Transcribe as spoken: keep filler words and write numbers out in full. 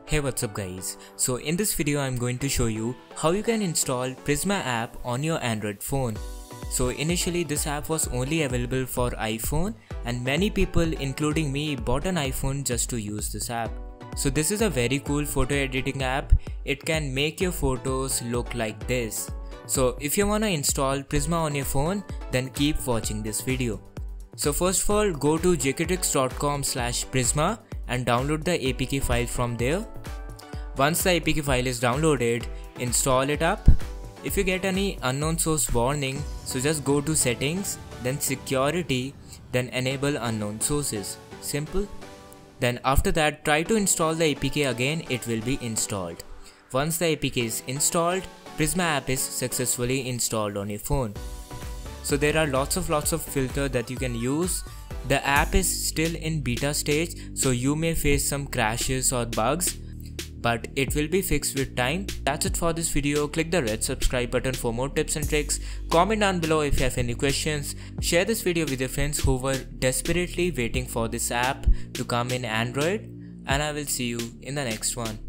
Hey, what's up guys? So in this video I'm going to show you how you can install Prisma app on your Android phone. So initially this app was only available for iPhone and many people including me bought an iPhone just to use this app. So this is a very cool photo editing app. It can make your photos look like this. So if you wanna install Prisma on your phone, then keep watching this video. So first of all, go to j k tricks dot com slash prisma and download the A P K file from there. Once the A P K file is downloaded, install it up. If you get any unknown source warning, so just go to settings, then security, then enable unknown sources. Simple. Then after that, try to install the A P K again, it will be installed. Once the A P K is installed, Prisma app is successfully installed on your phone. So there are lots of lots of filters that you can use. The app is still in beta stage, so you may face some crashes or bugs, but it will be fixed with time. That's it for this video. Click the red subscribe button for more tips and tricks. Comment down below if you have any questions. Share this video with your friends who were desperately waiting for this app to come in Android, and I will see you in the next one.